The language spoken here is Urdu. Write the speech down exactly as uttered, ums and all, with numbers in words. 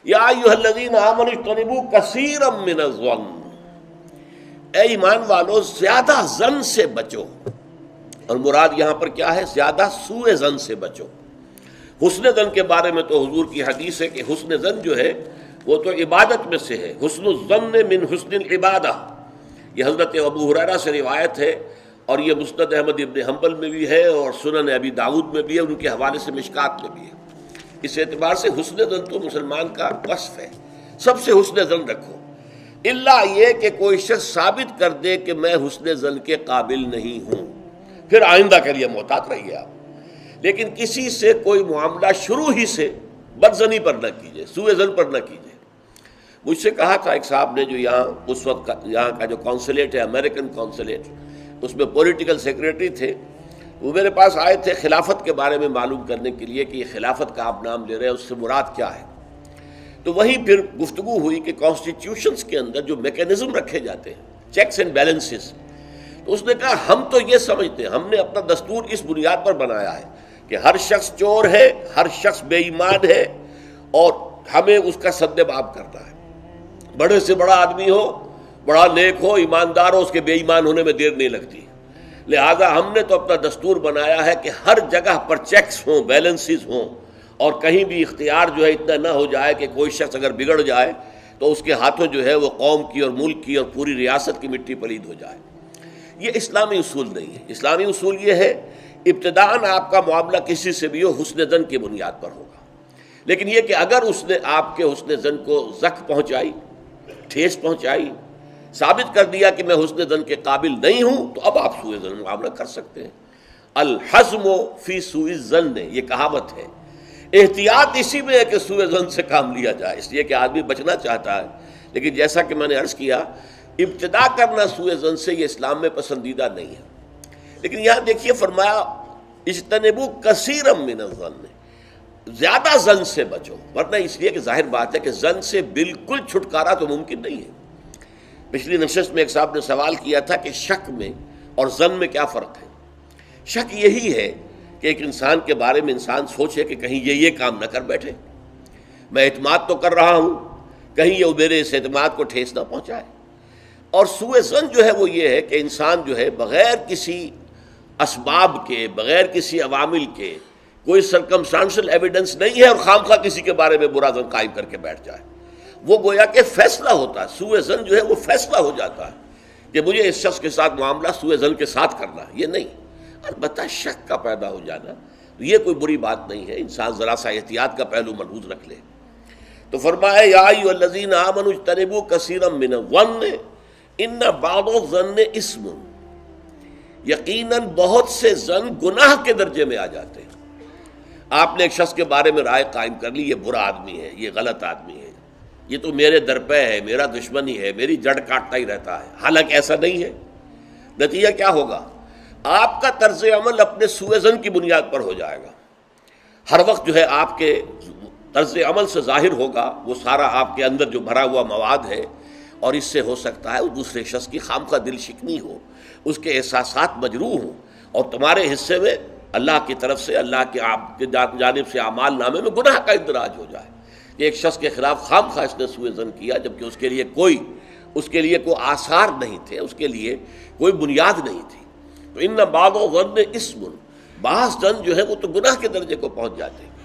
یا ایھا الذین آمنوا اجتنبوا کثیرا من الظن، اے ایمان والو زیادہ ظن سے بچو، اور مراد یہاں پر کیا ہے؟ زیادہ سوء ظن سے بچو۔ حسن ظن کے بارے میں تو حضور کی حدیث ہے کہ حسن ظن جو ہے وہ تو عبادت میں سے ہے، حسن الظن من حسن العبادہ، یہ حضرت ابو ہریرہ سے روایت ہے، اور یہ مسند احمد ابن حنبل میں بھی ہے اور سنن ابی داؤد میں بھی ہے، ان کے حوالے سے مشکات میں بھی ہے۔ اس اعتبار سے حسن ظن تو مسلمان کا وصف ہے، سب سے حسن ظن رکھو، الا یہ کہ کوئی شخص ثابت کر دے کہ میں حسن ظن کے قابل نہیں ہوں، پھر آئندہ کے لیے محتاط رہیے آپ۔ لیکن کسی سے کوئی معاملہ شروع ہی سے بدظنی پر نہ کیجیے، سوء ظن پر نہ کیجیے۔ مجھ سے کہا تھا ایک صاحب نے جو یہاں اس وقت کا یہاں کا جو کونسلیٹ ہے، امریکن کونسلیٹ، اس میں پولیٹیکل سیکریٹری تھے، وہ میرے پاس آئے تھے خلافت کے بارے میں معلوم کرنے کے لیے کہ یہ خلافت کا آپ نام لے رہے ہیں، اس سے مراد کیا ہے۔ تو وہیں پھر گفتگو ہوئی کہ کانسٹیٹیوشنز کے اندر جو میکینزم رکھے جاتے ہیں، چیکس اینڈ بیلنسز، تو اس نے کہا ہم تو یہ سمجھتے ہیں، ہم نے اپنا دستور اس بنیاد پر بنایا ہے کہ ہر شخص چور ہے، ہر شخص بے ایمان ہے، اور ہمیں اس کا سد باب کرنا ہے۔ بڑے سے بڑا آدمی ہو، بڑا نیک ہو، ایماندار ہو، اس کے بے ایمان ہونے میں دیر نہیں لگتی۔ لہذا ہم نے تو اپنا دستور بنایا ہے کہ ہر جگہ پر چیکس ہوں، بیلنسز ہوں، اور کہیں بھی اختیار جو ہے اتنا نہ ہو جائے کہ کوئی شخص اگر بگڑ جائے تو اس کے ہاتھوں جو ہے وہ قوم کی اور ملک کی اور پوری ریاست کی مٹی پلید ہو جائے۔ یہ اسلامی اصول نہیں ہے۔ اسلامی اصول یہ ہے ابتداءً آپ کا معاملہ کسی سے بھی ہو حسن ظن کی بنیاد پر ہوگا، لیکن یہ کہ اگر اس نے آپ کے حسن ظن کو زخم پہنچائی، ٹھیس پہنچائی، ثابت کر دیا کہ میں حسن ظن کے قابل نہیں ہوں، تو اب آپ سوء ظن معاملہ کر سکتے ہیں۔ الحزم فی سوء الظن، یہ کہاوت ہے۔ احتیاط اسی میں ہے کہ سوء ظن سے کام لیا جائے، اس لیے کہ آدمی بچنا چاہتا ہے، لیکن جیسا کہ میں نے عرض کیا ابتدا کرنا سوء ظن سے یہ اسلام میں پسندیدہ نہیں ہے۔ لیکن یہاں دیکھیے فرمایا اجتنبوا کثیرا من الظن، زیادہ ظن سے بچو، ورنہ اس لیے کہ ظاہر بات ہے کہ ظن سے بالکل چھٹکارا تو ممکن نہیں ہے۔ پچھلی نشست میں ایک صاحب نے سوال کیا تھا کہ شک میں اور ظن میں کیا فرق ہے۔ شک یہی ہے کہ ایک انسان کے بارے میں انسان سوچے کہ کہیں یہ یہ کام نہ کر بیٹھے، میں اعتماد تو کر رہا ہوں، کہیں یہ میرے اس اعتماد کو ٹھیس نہ پہنچائے۔ اور سوء ظن جو ہے وہ یہ ہے کہ انسان جو ہے بغیر کسی اسباب کے، بغیر کسی عوامل کے، کوئی سرکمسٹانشل ایویڈنس نہیں ہے اور خام خواہ کسی کے بارے میں برا ظن قائم کر کے بیٹھ جائے، وہ گویا کہ فیصلہ ہوتا ہے۔ سوء ظن جو ہے وہ فیصلہ ہو جاتا ہے کہ مجھے اس شخص کے ساتھ معاملہ سوء ظن کے ساتھ کرنا ہے، یہ نہیں۔ البتہ شک کا پیدا ہو جانا یہ کوئی بری بات نہیں ہے، انسان ذرا سا احتیاط کا پہلو ملحوظ رکھ لے۔ تو فرمایا یا ایھا الذین آمنوا اجتنبوا کثیرا من الظن ان بعض الظن اثم، یقیناً بہت سے ظن گناہ کے درجے میں آ جاتے ہیں۔ آپ نے ایک شخص کے بارے میں رائے قائم کر لی، یہ برا آدمی ہے، یہ غلط آدمی ہے، یہ تو میرے درپے ہے، میرا دشمن ہی ہے، میری جڑ کاٹتا ہی رہتا ہے، حالانکہ ایسا نہیں ہے۔ نتیجہ کیا ہوگا؟ آپ کا طرز عمل اپنے سوء ظن کی بنیاد پر ہو جائے گا۔ ہر وقت جو ہے آپ کے طرز عمل سے ظاہر ہوگا وہ سارا آپ کے اندر جو بھرا ہوا مواد ہے، اور اس سے ہو سکتا ہے دوسرے شخص کی خامخواہ دل شکنی ہو، اس کے احساسات مجروح ہوں، اور تمہارے حصے میں اللہ کی طرف سے، اللہ کی جانب سے اعمال نامے میں گناہ کا اندراج ہو جائے کہ ایک شخص کے خلاف خام خواہ اس نے سوء ظن کیا، جبکہ اس کے لیے کوئی اس کے لیے کوئی آثار نہیں تھے، اس کے لیے کوئی بنیاد نہیں تھی۔ تو ان بعض الظن اثم، بعض ظن جو ہے وہ تو گناہ کے درجے کو پہنچ جاتے ہیں۔